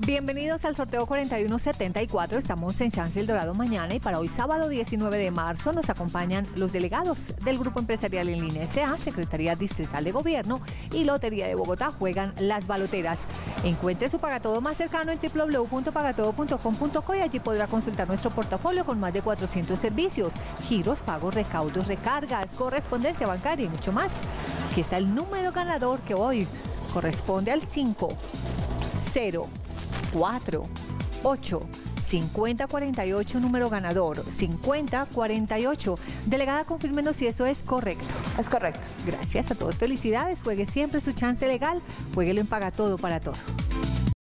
Bienvenidos al sorteo 4174. Estamos en Chance El Dorado mañana y para hoy sábado 19 de marzo nos acompañan los delegados del Grupo Empresarial en Línea S.A., Secretaría Distrital de Gobierno y Lotería de Bogotá. Juegan las baloteras. Encuentre su pagatodo más cercano en www.pagatodo.com.co y allí podrá consultar nuestro portafolio con más de 400 servicios, giros, pagos, recaudos, recargas, correspondencia bancaria y mucho más. Aquí está el número ganador que hoy corresponde al 5 0 4 8 5048, número ganador 5048. Delegada, confírmenos si eso es correcto. Es correcto. Gracias a todos, felicidades. Juegue siempre su chance legal. Juéguelo en Paga Todo para Todo.